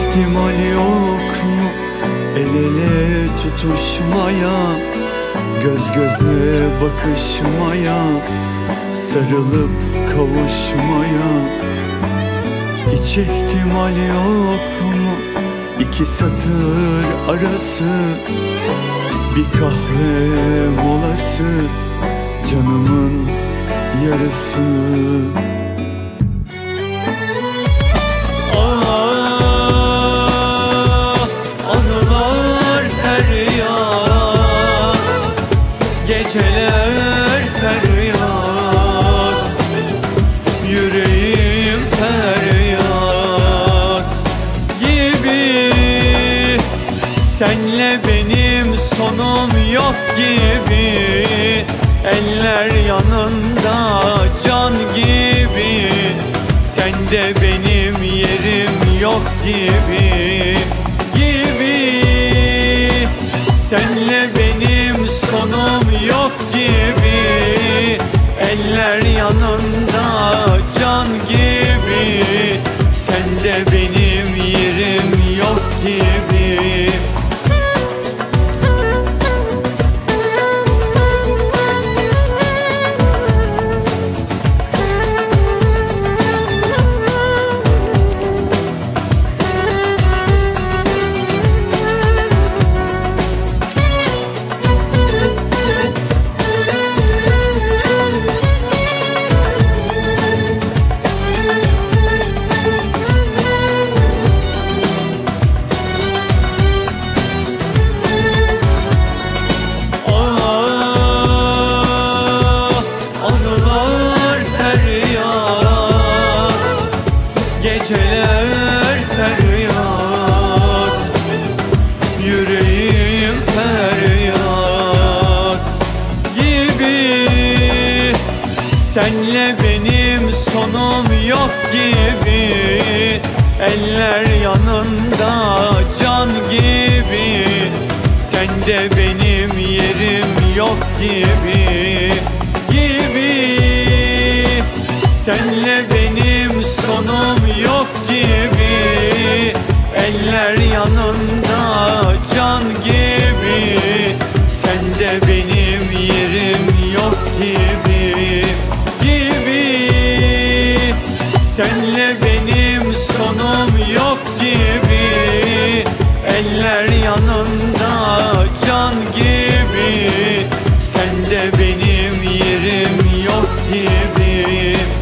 ihtimal yok mu el ele tutuşmaya, göz göze bakışmaya, sarılıp kavuşmaya? Hiç ihtimal yok mu iki satır arası, bir kahve molası, canımın yarısı? Anılar feryat, geceler feryat, yüreğim feryat gibi. Senle benim sonum yok gibi, eller yanında can gibi. Sende benim yerim yok gibi, gibi. Senle benim sonum yok gibi, eller yanında can gibi. Sende benim yerim yok gibi. Geceler feryat, yüreğim feryat gibi. Senle benim sonum yok gibi, eller yanında can gibi. Sende benim yerim yok gibi, gibi. Senle benim sonum yok gibi, eller yanında can gibi. Sende benim yerim yok gibi, gibi. Senle benim sonum yok gibi, eller yanında can gibi. Sende benim yerim yok gibi.